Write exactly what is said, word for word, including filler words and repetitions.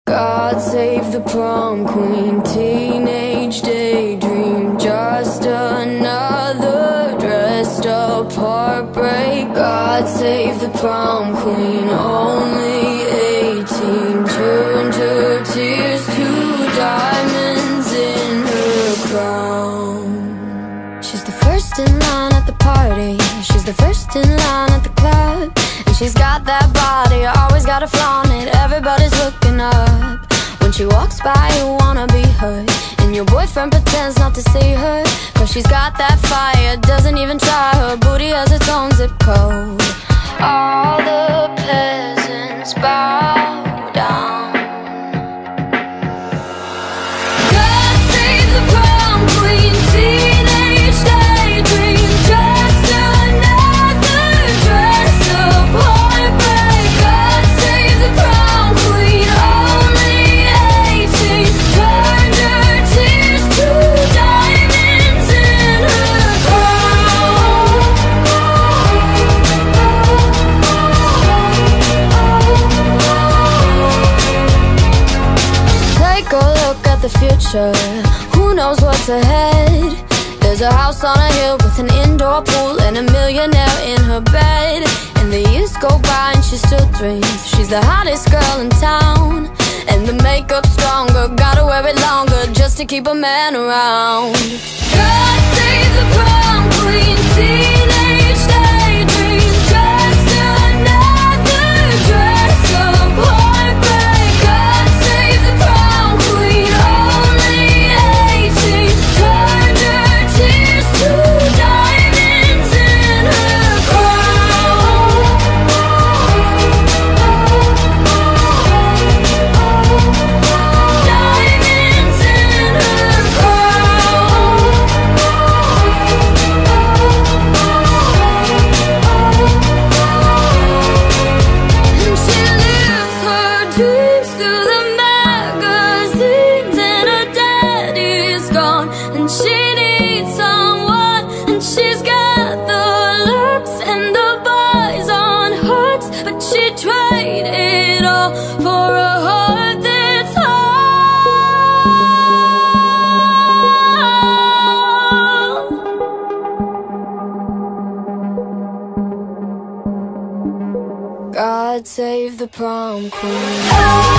God save the prom queen, teenage daydream, just another dressed up heartbreak. God save the prom queen, only eighteen, turned her tears to diamonds in her crown. She's the first in line at the party, she's the first in line at the club, and she's got that body, always gotta flaunt it, everybody's looking up. When she walks by you wanna be her, and your boyfriend pretends not to see her, cause she's got that fire, doesn't even try, her booty has its own zip code. All the peasants bow down. God save the prom queen, teenage daydream, just another dress up heartbreak. God save the prom queen, only eighteen, turned her tears to diamonds in her crown. Take a look at the future, who knows what's ahead? There's a house on a hill with an indoor pool and a millionaire in her bed. And the years go by and she still dreams she's the hottest girl in town. And the makeup's stronger, gotta wear it longer just to keep a man around. God save the prom queen, teenage daydream, just another dress up heartbreak. God save the prom queen, only eighteen, turned her tears to diamonds in her crown. Diamonds in her crown. And she lives her dreams through the magazines, and her daddy's gone, and she needs someone, and she's got the looks and the boys on hooks, but she traded it all for a heart that's whole. God save the prom queen.